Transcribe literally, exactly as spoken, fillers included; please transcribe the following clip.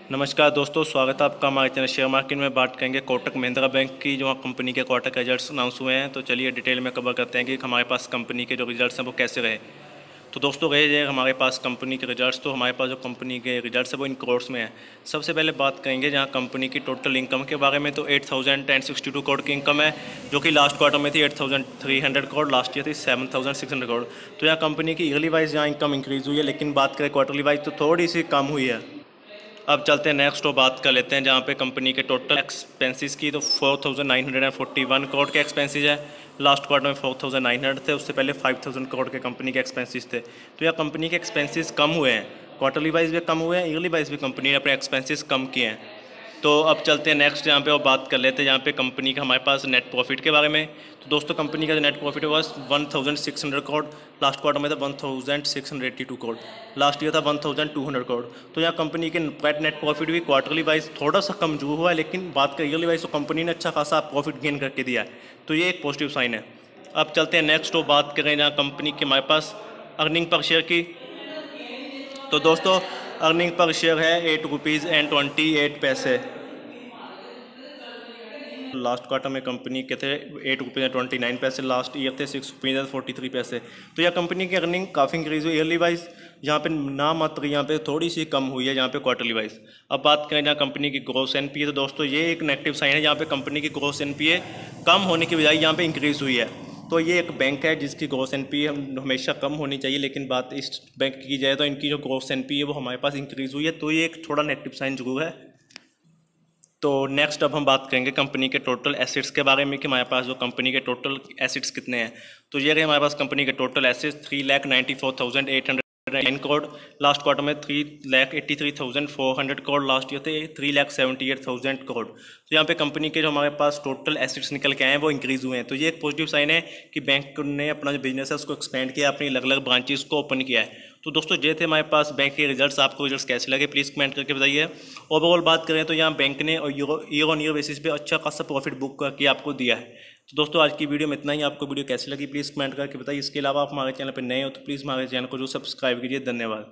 नमस्कार दोस्तों, स्वागत है आपका हमारे चैनल शेयर मार्केट में। बात करेंगे कोटक महिंद्रा बैंक की, जो कंपनी के क्वार्टर के रिजल्ट्स अनाउंस हुए हैं। तो चलिए डिटेल में कवर करते हैं कि हमारे पास कंपनी के जो रिजल्ट्स हैं वो कैसे रहे। तो दोस्तों रहे ये हमारे पास कंपनी के रिजल्ट्स, तो हमारे पास जो कंपनी के रिजल्ट्स है वो इन करोड़ में है। सबसे पहले बात करेंगे जहाँ कंपनी की टोटल इनकम के बारे में। तो eight thousand ten sixty two crore की इनकम है, जो कि लास्ट क्वार्टर में थी eight thousand three hundred crore, last year थी seven thousand six hundred crore. तो यहाँ कंपनी की ईयरली वाइज यहाँ इनकम इंक्रीज़ हुई है, लेकिन बात करें क्वार्टरली वाइज तो थोड़ी सी कम हुई है। अब चलते हैं नेक्स्ट और बात कर लेते हैं जहाँ पे कंपनी के टोटल एक्सपेंसेस की। तो four thousand nine hundred forty one crore के एक्सपेंसेस है, लास्ट क्वार्टर में फोर थाउजेंड नाइन हंड्रेड थे, उससे पहले फाइव थाउजेंड करोड़ के कंपनी के एक्सपेंसेस थे। तो यह कंपनी के एक्सपेंसेस कम हुए हैं, क्वार्टरली वाइज भी कम हुए हैं, ईयरली वाइज भी कंपनी ने अपने एक्सपेंसेस कम किए हैं। तो अब चलते हैं नेक्स्ट यहाँ पे और बात कर लेते हैं यहाँ पे कंपनी का हमारे पास नेट प्रॉफिट के बारे में। तो दोस्तों कंपनी का जो नेट प्रॉफिट हुआ one thousand six hundred crore, last quarter में था one thousand six hundred eighty two crore, last year था one thousand two hundred crore. तो यहाँ कंपनी के नेट नेट प्रॉफिट भी क्वार्टरली वाइज थोड़ा सा कमजोर हुआ है, लेकिन बात करें ईयरली वाइज तो कंपनी ने अच्छा खासा प्रॉफिट गेन करके दिया है। तो ये एक पॉजिटिव साइन है। अब चलते हैं नेक्स्ट और बात करें जहाँ कंपनी के हमारे पास अर्निंग पर शेयर की। तो दोस्तों अर्निंग पर शेयर है eight rupees and twenty eight पैसे। लास्ट क्वार्टर में कंपनी के थे एट रुपीज़ ट्वेंटी नाइन पैसे, लास्ट ईयर थे सिक्स रुपीज़ फोर्टी थ्री पैसे। तो यह कंपनी की अर्निंग काफ़ी इंक्रीज हुई ईयरली वाइज, यहाँ पे ना मात्र यहाँ पे थोड़ी सी कम हुई है यहाँ पे क्वार्टरली वाइज। अब बात करें जहाँ कंपनी की ग्रोस एन पी ए, तो दोस्तों ये एक नेगेटिव साइन है, यहाँ पे कंपनी की ग्रोस एन पी ए कम होने की बजाय यहाँ पे इंक्रीज़ हुई है। तो ये एक बैंक है जिसकी ग्रोस एन पी ए हमेशा कम होनी चाहिए, लेकिन बात इस बैंक की जाए तो इनकी जो ग्रोस एन पी ए वो हमारे पास इंक्रीज़ हुई है। तो ये एक थोड़ा नेगेटिव साइन जरूर है। तो नेक्स्ट अब हम बात करेंगे कंपनी के टोटल एसेट्स के बारे में कि हमारे पास जो कंपनी के टोटल एसेट्स कितने हैं। तो ये रहे हमारे पास कंपनी के total assets three lakh ninety four thousand eight hundred nine crore, last quarter में three lakh eighty three thousand four hundred crore, last year थे three lakh seventy eight thousand crore. तो यहाँ पे कंपनी के जो हमारे पास टोटल एसेट्स निकल के आए हैं वो इंक्रीज़ हुए हैं। तो ये एक पॉजिटिव साइन है कि बैंक ने अपना जो बिजनेस है उसको एक्सपेंड किया, अपनी अलग अलग ब्रांचेस को ओपन किया है। तो दोस्तों ये थे हमारे पास बैंक के रिजल्ट्स। आपको रिजल्ट्स कैसे लगे प्लीज़ कमेंट करके बताइए। ओवरऑल बात करें तो यहाँ बैंक ने ईयर ऑन ईयर बेसिस पे अच्छा खासा प्रॉफिट बुक करके आपको दिया है। तो दोस्तों आज की वीडियो में इतना ही। आपको वीडियो कैसी लगी प्लीज़ कमेंट करके बताइए। इसके अलावा आप हमारे चैनल पर नए हो तो प्लीज़ हमारे चैनल को जो सब्सक्राइब कीजिए। धन्यवाद।